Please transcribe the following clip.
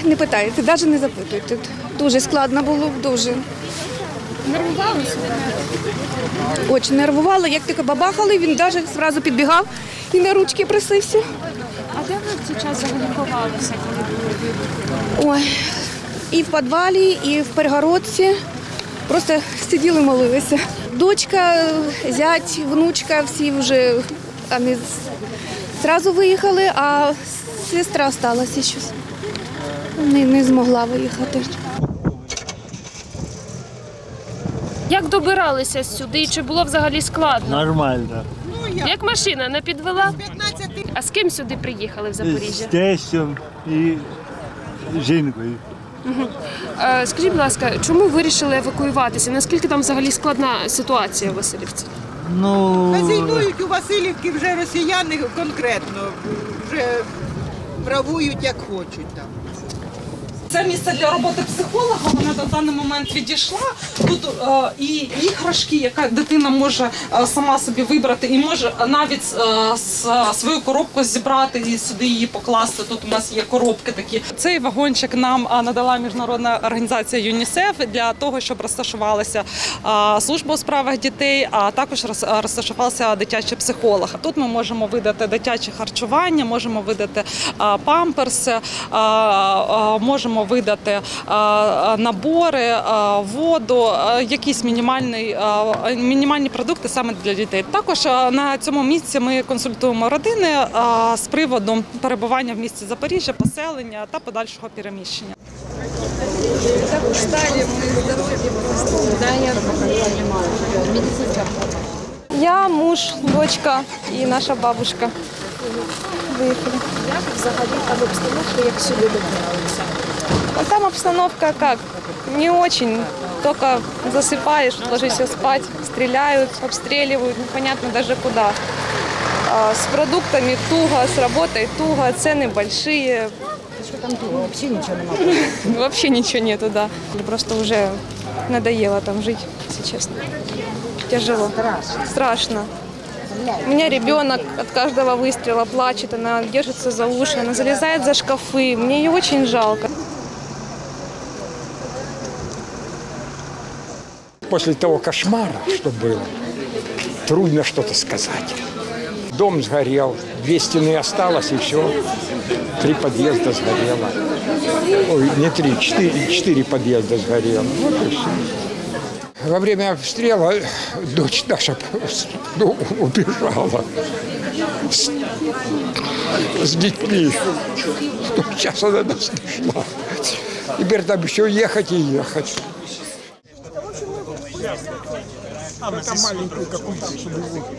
не питайте, навіть не запитуйте. Дуже складно було, дуже. Нервувалися? Очень нервувала, як тільки бабахали, він навіть одразу підбігав і на ручки просився. А де ви в цей час взагалі ховалися, коли були вибухи? Ой, і в підвалі, і в перегородці. Просто сиділи, молилися. Дочка, зять, внучка, всі вже вони одразу виїхали, а сестра залишилася ще. Не змогла виїхати. Як добиралися сюди і чи було взагалі складно? Нормально. Як машина не підвела? 15. А з ким сюди приїхали в З Запоріжжя? тестем і жінкою. Скажіть, будь ласка, чому вирішили евакуюватися? Наскільки там взагалі складна ситуація у Василівці? Ну, Хазяйнують у Василівці вже росіяни конкретно, вже правують як хочуть там. Це місце для роботи психолога, вона на даний момент відійшла. Тут і іграшки, яка дитина може сама собі вибрати, і може навіть свою коробку зібрати і сюди її покласти. Тут у нас є коробки такі. Цей вагончик нам надала міжнародна організація ЮНІСЕФ для того, щоб розташувалася служба у справах дітей, а також розташувався дитячий психолог. Тут ми можемо видати дитяче харчування, можемо видати памперси, можемо видати набори, воду, якісь мінімальні продукти саме для дітей. Також на цьому місці ми консультуємо родини з приводу перебування в місті Запоріжжя, поселення та подальшого переміщення. Я, муж, дочка и наша бабушка выехали. Як взагалі там обстановка, як сюди добиралися? А там обстановка как? Не очень. Только засыпаешь, ложишься спать, стреляют, обстреливают, непонятно даже куда. С продуктами туго, с работой туго, цены большие. Что там туго? Вообще ничего не могу. Вообще ничего нету, да. Просто уже надоело там жить, если честно. Тяжело. Страшно. У меня ребенок от каждого выстрела плачет, она держится за уши, она залезает за шкафы. Мне ее очень жалко. После того кошмара, что было, трудно что-то сказать. Дом сгорел, 2 стены осталось, и все. 3 подъезда сгорело. Ой, не 3, 4 подъезда сгорело. Вот и все. Во время обстрела дочь наша убежала с детьми. Сейчас она нас нашла. Теперь там еще ехать и ехать. Там маленькую какую-то, чтобы его...